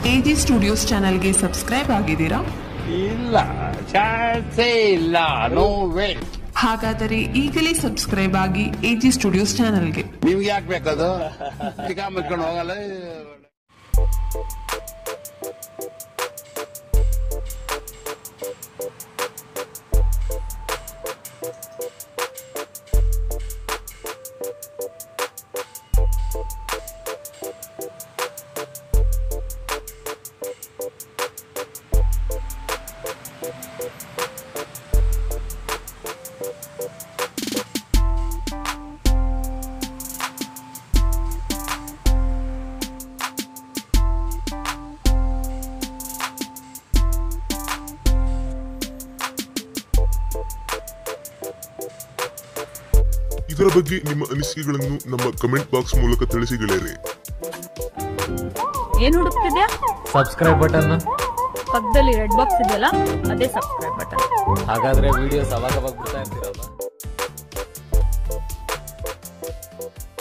AG studios ಚಾನೆಲ್ಗೆ subscribe ಆಗಿದ್ದೀರಾ? ಇಲ್ಲ, ಚಾನ್ಸೇ ಇಲ್ಲ. No way. ಹಾಗಾದರೆ ಈಗಲೇ ಸಬ್ಸ್ಕ್ರೈಬ್ ಆಗಿ ಎಜಿ ಸ್ಟುಡಿಯೋಸ್ ಚಾನೆಲ್ಗೆ. ನಿಮ್ಗೆ ಯಾಕೆ ಬೇಕದು? ಚಿಕ್ಕ ಮುಚ್ಕೊಂಡು ಹೋಗಲ್ಲ. ಇದರ ಬಗ್ಗೆ ನಿಮ್ಮ ಅನಿಸಿಕೆಗಳನ್ನು ನಮ್ಮ ಕಮೆಂಟ್ ಬಾಕ್ಸ್ ಮೂಲಕ ತಿಳಿಸಿ ಗೆಳೆಯರೆ. ಏನ್ ಹುಡುಕ್ತಿದ್ಯಾ? Subscribe button. ಪಕ್ಕದಲ್ಲಿ ರೆಡ್ ಬಾಕ್ಸ್ ಇದೆಯಲ್ಲ, ಅದೇ ಸಬ್ಸ್ಕ್ರೈಬ್ ಬಟನ್. ಹಾಗಾದ್ರೆ ವಿಡಿಯೋಸ್ ಅವಾಗ ಬಿಡ್ತಾ ಇರ್ತೀರಲ್ಲ.